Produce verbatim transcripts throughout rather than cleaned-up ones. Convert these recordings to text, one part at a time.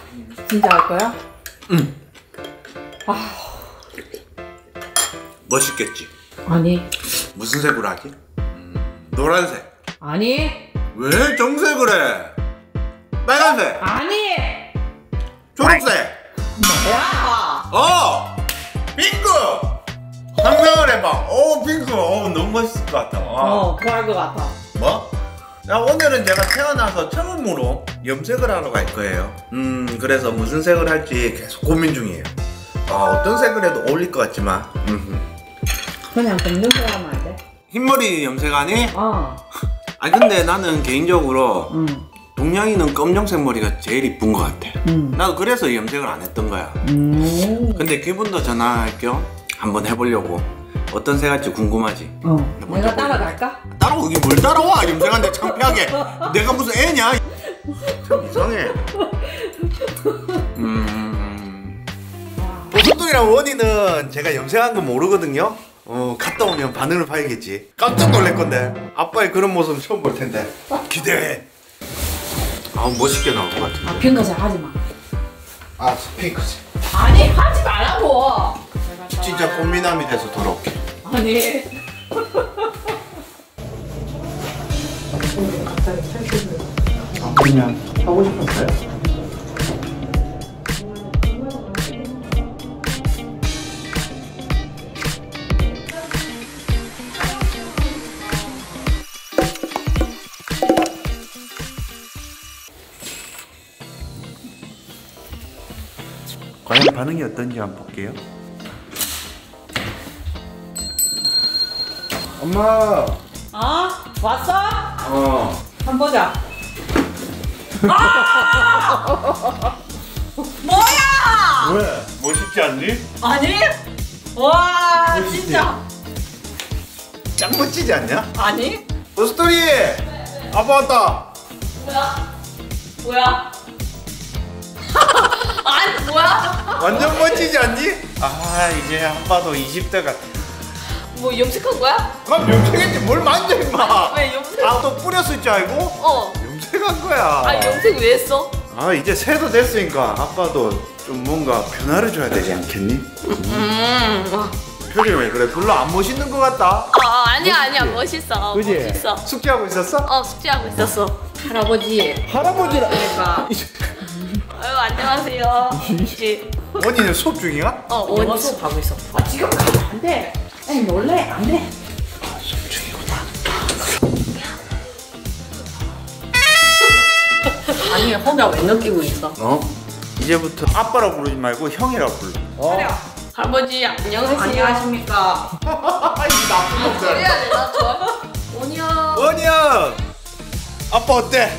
진짜 할 거야? 응. 아. 멋있겠지? 아니. 무슨 색으로 하지? 음, 노란색. 아니. 왜 정색을 해? 빨간색. 아니. 초록색. 뭐야? 어! 핑크! 상상을 해봐. 오, 핑크. 오, 너무 멋있을 것 같아. 와. 어, 그럴 것 같아. 뭐? 자, 오늘은 제가 태어나서 처음으로 염색을 하러 갈 거예요. 음, 그래서 무슨 색을 할지 계속 고민 중이에요. 아, 어떤 색을 해도 어울릴 것 같지만. 음. 그냥 검정색 하면 안 돼? 흰머리 염색하니? 어. 아, 근데 나는 개인적으로 응. 동양이는 검정색 머리가 제일 이쁜 것 같아. 응. 나도 그래서 염색을 안 했던 거야. 음. 근데 기분도 전환할 겸 한번 해보려고. 어떤 색 할지 궁금하지? 어. 먼저 내가 따라갈까? 따라오기 뭘 따라와? 염색하는데 창피하게. 내가 무슨 애냐? 참 이상해. 음. 보석동이랑 원이는 제가 염색한 거 모르거든요. 어, 갔다 오면 반응을 봐야겠지. 깜짝 놀랄 건데. 아빠의 그런 모습 처음 볼 텐데. 기대해. 아, 멋있게 나올 것 같은데. 아, 핑크색 하지 마. 아, 핑크색. 아니, 하지 말라고. 진짜 꽃미남이 돼서 돌아올게. 아니. 아, 그냥 하고 싶었어요? 과연 반응이 어떤지 한번 볼게요. 엄마. 어? 왔어? 어. 한번 보자. 아! 뭐야? 왜? 멋있지 않니? 아니? 와, 멋있지? 진짜. 짱 멋지지 않냐? 아니? 보스토리! 아빠 왔다. 뭐야? 뭐야? 아니, 뭐야? 완전 멋지지 않니? 아, 이제 아빠도 이십 대 같아. 뭐 염색한 거야? 그럼 염색했지 뭘 만져 임마. 왜 염색? 아, 또 뿌렸을 줄 알고? 어. 염색한 거야. 아, 염색 왜 했어? 아, 이제 새도 됐으니까 아빠도 좀 뭔가 변화를 줘야 되지 않겠니? 음. 표정이 왜 그래? 별로 안 멋있는 것 같다. 아, 아니야, 아니야. 멋있어. 그지? 멋있어. 숙제하고 있었어? 어, 숙제하고 있었어. 할아버지. 할아버지라. 그러니까. 아유, 안녕하세요. 씨. 원이는 수업 중이야? 어, 원이 수업 가고 있어. 아, 지금 가면 안 돼. 아니, 놀래. 안 돼. 아, 수업 중이구나. 아니, 혼자 왜 느끼고 있어? 어? 이제부터 아빠라고 부르지 말고 형이라고 불러. 어? 그래요. 할아버지, 안녕하세요. 안녕하십니까. 이 나쁜 놈들. 그래야 되나, 저? 원이 형. 원이 형! 아빠 어때?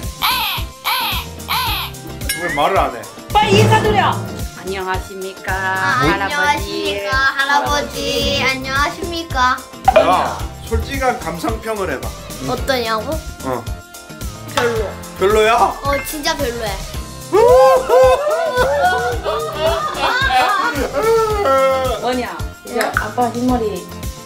왜 말을 안 해? 빨리 인사드려. 안녕하십니까 아, 안녕하십니까 할아버지. 안녕하십니까. 야, 솔직한 감상평을 해봐. 어떠냐고? 어. 별로. 별로야? 어 진짜 별로야. 원이야, 이제 아빠 흰머리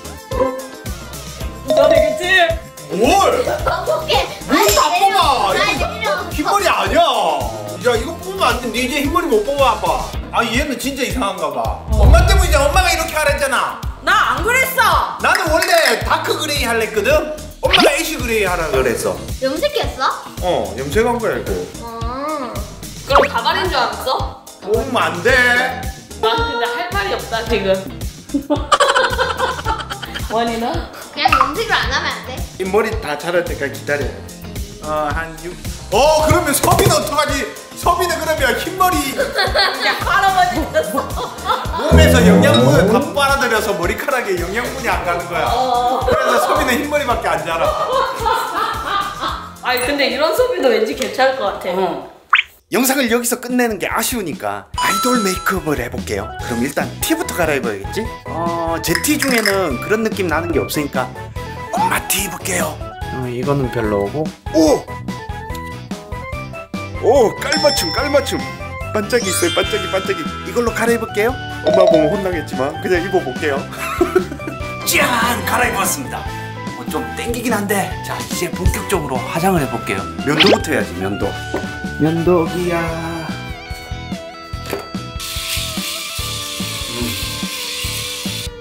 너 되겠지? 뭘? 어떡해. 뭘다 뽑아? 아니 이거 내려. 흰머리 아니야. 야, 이거 뽑으면 안 돼. 니 이제 흰머리 못 뽑아, 아빠. 아, 얘는 진짜 이상한가 봐. 어. 엄마 때문이잖아. 엄마가 이렇게 하라 했잖아. 나 안 그랬어. 나는 원래 다크 그레이 할라 했거든? 엄마가 애쉬 그레이 하라 그랬어. 염색했어? 어, 염색한 거야, 이거. 어. 그럼 가발인 줄 알았어? 뽑으면 안 돼. 난 근데 할 말이 없다 지금. 원이는? 그냥 염색을 안 하면 안 돼? 이 머리 다 자랄 때까지 기다려야 돼. 어, 한 육. 어, 그러면 서비는 어떡하지? 서비는 그러면 흰머리 이제 할아버지 됐어. 몸에서 영양분을 다 빨아들여서 머리카락에 영양분이 안 가는 거야. 어. 그래서 서비는 흰머리밖에 안 자라. 아니 근데 이런 소비도 왠지 괜찮을 것 같아. 어. 영상을 여기서 끝내는 게 아쉬우니까 아이돌 메이크업을 해볼게요. 그럼 일단 티부터 갈아입어야겠지? 어, 제 티 중에는 그런 느낌 나는 게 없으니까 엄마 티 입을게요. 어, 이거는 별로고. 오! 오, 깔맞춤 깔맞춤. 반짝이 있어요. 반짝이 반짝이. 이걸로 갈아입을게요. 엄마 보면 혼나겠지만 그냥 입어볼게요. 짠! 갈아입었습니다. 어, 좀 땡기긴 한데 자, 이제 본격적으로 화장을 해볼게요. 면도부터 해야지. 면도. 면도기야.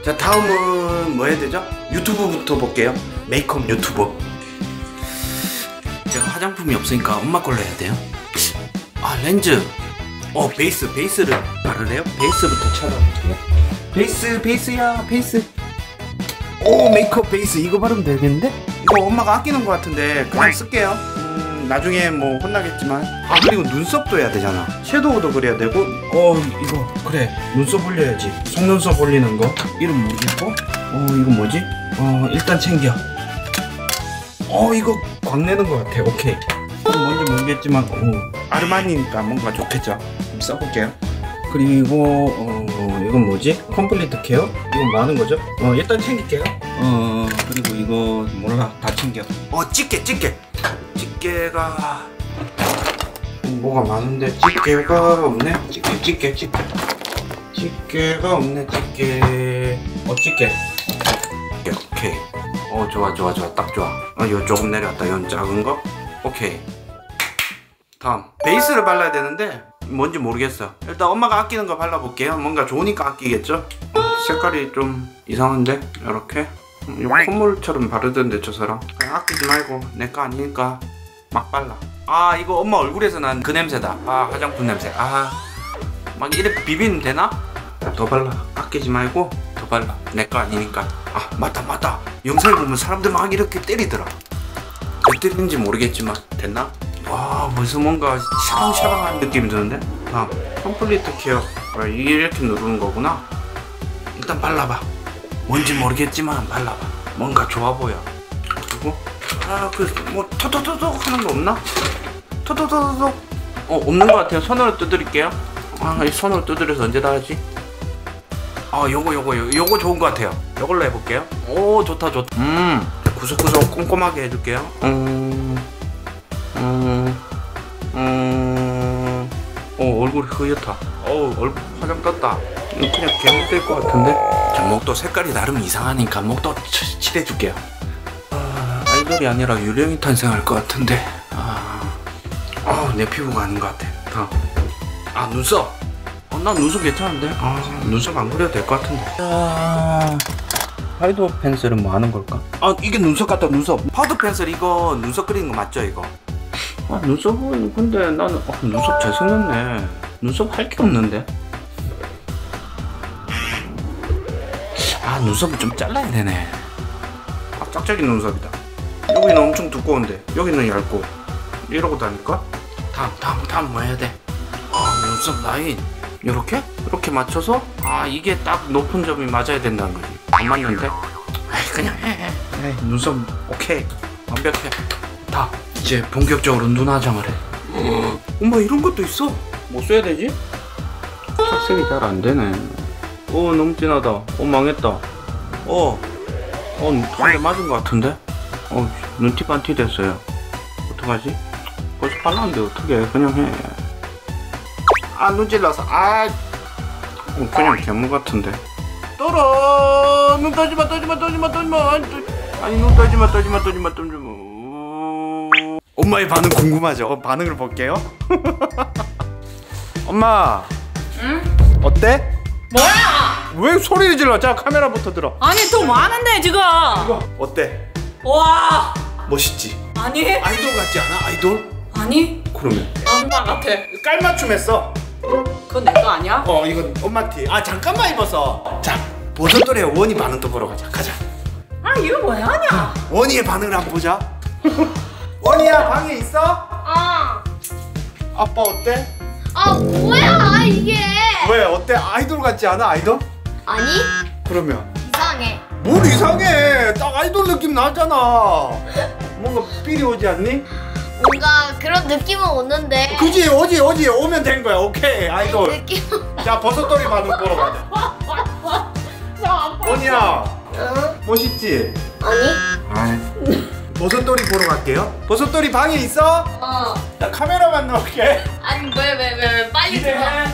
자, 다음은 뭐 해야 되죠? 유튜브부터 볼게요. 메이크업 유튜브. 제가 화장품이 없으니까 엄마 걸로 해야 돼요. 아, 렌즈. 어, 베이스, 베이스를 바르래요? 베이스부터 찾아볼게요. 베이스, 베이스야, 베이스. 오, 메이크업 베이스 이거 바르면 되겠는데? 이거 엄마가 아끼는 것 같은데 그냥 쓸게요. 음, 나중에 뭐 혼나겠지만. 아, 그리고 눈썹도 해야 되잖아. 섀도우도 그려야 되고. 어, 이거 그래, 눈썹 올려야지. 속눈썹 올리는 거 이름 모르겠고. 어, 이거 뭐지? 어, 일단 챙겨. 어, 이거 광 내는 것 같아. 오케이. 뭔지 모르겠지만 어, 아르마니니까 뭔가 좋겠죠. 한번 써볼게요. 그리고 어, 이건 뭐지? 컴플리트 케어? 이건 뭐 하는 거죠? 어, 일단 챙길게요. 어, 그리고 이거 몰라, 다 챙겨. 어, 집게, 집게. 집게가 뭐가 많은데 집게가 없네. 집게, 집게, 집게. 집게가 없네. 집게. 어, 집게. 오케이. 어, 좋아, 좋아, 좋아, 딱 좋아. 어, 요 조금 내려왔다. 요 작은 거. 오케이. 다음 베이스를 발라야 되는데 뭔지 모르겠어. 일단 엄마가 아끼는 거 발라볼게요. 뭔가 좋으니까 아끼겠죠? 색깔이 좀 이상한데? 이렇게 콧물처럼 바르던데 저 사람. 그냥 아끼지 말고 내 거 아니니까 막 발라. 아, 이거 엄마 얼굴에서 난 그 냄새다. 아, 화장품 냄새. 아, 막 이렇게 비비면 되나? 더 발라. 아끼지 말고 더 발라. 내 거 아니니까. 아, 맞다 맞다. 영상을 보면 사람들 막 이렇게 때리더라. 왜 때리는지 모르겠지만 됐나? 와, 벌써 뭔가 샤방샤방한 느낌이 드는데? 다음 컴플리트 케어. 아, 이게 이렇게 누르는 거구나. 일단 발라봐. 뭔지 모르겠지만 발라봐. 뭔가 좋아 보여. 그리고 아, 그 뭐 토토토톡 하는 거 없나? 토토토톡. 어, 없는 것 같아요. 손으로 두드릴게요. 아, 이 손으로 두드려서 언제 다 하지? 아, 요거 요거 요거, 요거 좋은 것 같아요. 요걸로 해볼게요. 오, 좋다 좋다. 음, 구석구석 꼼꼼하게 해줄게요. 음, 음, 음, 어, 얼굴이 흐옇다. 어, 얼굴 화장 떴다. 이거 그냥 개목 될 것 같은데? 자, 목도 색깔이 나름 이상하니까 목도 치, 칠해줄게요. 아, 아이돌이 아니라 유령이 탄생할 것 같은데. 아, 아, 내 피부가 아닌 것 같아. 다음. 아, 눈썹. 어, 나 눈썹 괜찮은데? 아, 눈썹 안 그려도 될 것 같은데. 아, 파우더 펜슬은 뭐 하는 걸까? 아, 이게 눈썹 같다, 눈썹. 파우더 펜슬 이거 눈썹 그리는 거 맞죠, 이거? 아, 눈썹은 근데 나는 아, 눈썹 잘생겼네. 눈썹 할 게 없는데. 아, 눈썹을 좀 잘라야 되네. 아, 짝짝이 눈썹이다. 여기는 엄청 두꺼운데 여기는 얇고 이러고 다니까. 다음 다음 다음 뭐 해야 돼? 아, 눈썹 라인 요렇게? 이렇게 맞춰서. 아, 이게 딱 높은 점이 맞아야 된다는 거지. 안 맞는데? 에이, 그냥 해. 에이, 눈썹 오케이, 완벽해. 다 이제 본격적으로 눈 화장을 해. 어, 엄마 이런 것도 있어? 뭐 써야 되지? 착색이 잘 안 되네. 어, 너무 진하다. 어, 망했다. 어, 어, 한 대 맞은 것 같은데? 어, 눈티 반티 됐어요. 어떡하지? 벌써 발랐는데 어떡해. 그냥 해. 아, 눈 찔러서. 아, 어, 그냥 괴물 같은데. 떨어. 눈 떠지마, 떠지마, 떠지마, 떠지마. 아니, 눈 떠지마, 떠지마, 떠지마, 떠지마. 엄마의 반응 궁금하죠? 어, 반응을 볼게요. 엄마. 응? 어때? 뭐야? 왜 소리를 질러? 자, 카메라부터 들어. 아니 또 뭐 하는데 지금? 이거 어때? 와. 멋있지? 아니? 아이돌 같지 않아? 아이돌? 아니? 그러면 엄마 같아. 깔맞춤 했어. 그건 내 거 아니야? 어, 이건 엄마 티. 아, 잠깐만 입었어. 자, 버섯돌에 원희 반응 또 보러 가자. 가자. 아, 이거 왜 하냐? 원희의 반응을 한번 보자. 원희야, 방에 있어? 어. 아빠 어때? 아, 뭐야 이게? 왜 어때? 아이돌 같지 않아? 아이돌? 아니, 그러면 이상해. 뭘 이상해? 딱 아이돌 느낌 나잖아. 뭔가 삘이 오지 않니? 뭔가 그런 느낌은 오는데. 그지? 오지 오지 오면 된 거야. 오케이, 아이돌. 느낌. 자, 버섯돌이 반응 보러 가자. 원희야, 응? 멋있지? 아니? 버섯돌이 보러 갈게요. 버섯돌이 방에 있어? 어. 나 카메라만 넣을게. 아니, 왜 왜 왜 왜 빨리 들어. 기대해.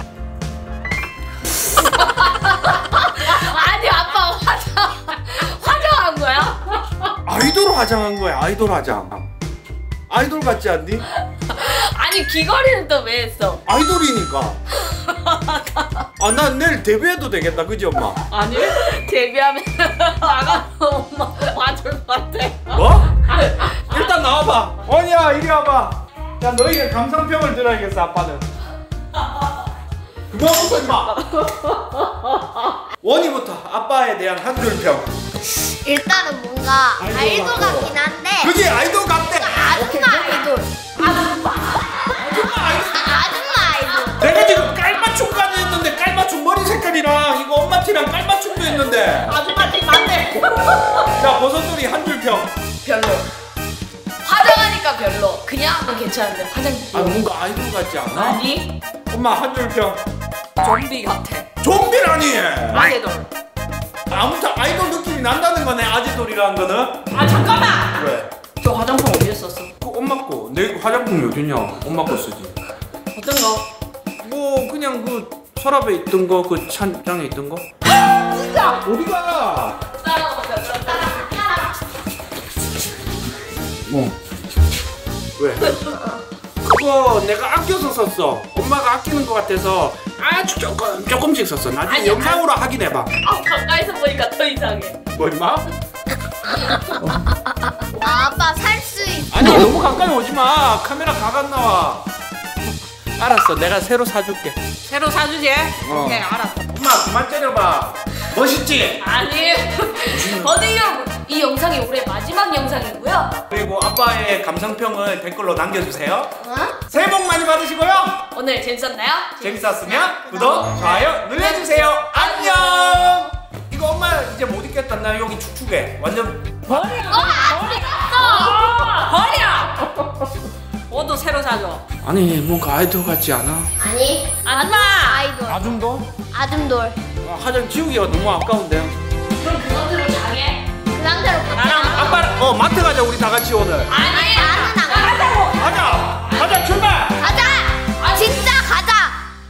아니, 아빠 화장 화장한 거야? 아이돌 화장한 거야. 아이돌 화장. 아이돌 같지 않니? 아니, 귀걸이는 또 왜 했어? 아이돌이니까. 아, 난 내일 데뷔해도 되겠다, 그지 엄마? 아니 데뷔하면 나가서 엄마 봐줄 것 같아. 뭐? 일단 나와봐. 원이야, 이리 와봐. 야, 너희가 감상평을 들어야겠어, 아빠는. 그만 웃어, 임마. 원이부터 아빠에 대한 한 줄 평. 일단은 뭔가 아이돌 아이돌 같고. 같긴 한데 그지? 아이돌 같대. 아줌마 아이돌. 아줌마 아줌마 아이돌. 내가 지금 깔맞춤까지 했는데 깔맞춤 머리 색깔이랑 이거 엄마 티랑 깔맞춤도 했는데. 아줌마 티 맞네. 자, 버섯돌이 한 줄 평. 별로. 화장하니까 별로. 그냥 하면 괜찮은데 화장. 아, 뭔가 아이돌 같지 않아? 아니 엄마 한 줄 평. 좀비 같아. 좀비라니. 아이돌. 아무튼 아이돌 느낌이 난다는 거네, 아지돌이라는 거는. 아 잠깐만. 왜? 저 화장품 어디에 썼어? 그 엄마 거. 내 화장품이 어딨냐? 엄마 거 쓰지. 어떤 거? 뭐 그냥 그 서랍에 있던 거, 그 찬장에 있던 거. 진짜. 어디가? 따라오자 따라. 뭐? 왜? 그거 내가 아껴서 썼어. 엄마가 아끼는 거 같아서 아주 조금 조금씩 썼어. 나중에 아니야, 영상으로 확인해봐. 아 가까이서 보니까 더 이상해. 뭐 임마? 아, 아빠 살 수 있어. 아니 너무 가까이 오지 마. 카메라 가간 나와. 알았어, 내가 새로 사줄게. 새로 사주지? 어. 오케이 알았어. 엄마 그만 때려봐. 멋있지? 아니 어디 여러분 이 영상이 올해 마지막 영상이고요. 그리고 아빠의 감상평을 댓글로 남겨주세요. 어? 새해 복 많이 받으시고요. 오늘 재밌었나요? 재밌었으면 구독, 좋아요 눌러주세요. 안녕. 이거 엄마 이제 못 입겠다. 나 여기 축축해. 완전 버려. 어, 버려. 옷도 새로 사줘. 아니 뭔가 아이돌 같지 않아? 아니 아줌마. 아이돌 아줌도? 아줌돌 아, 화장 지우기가 너무 아까운데. 그럼 그것들로 장해. 그 상태로 나랑 아빠 어 마트 가자 우리 다 같이 오늘. 아니 나는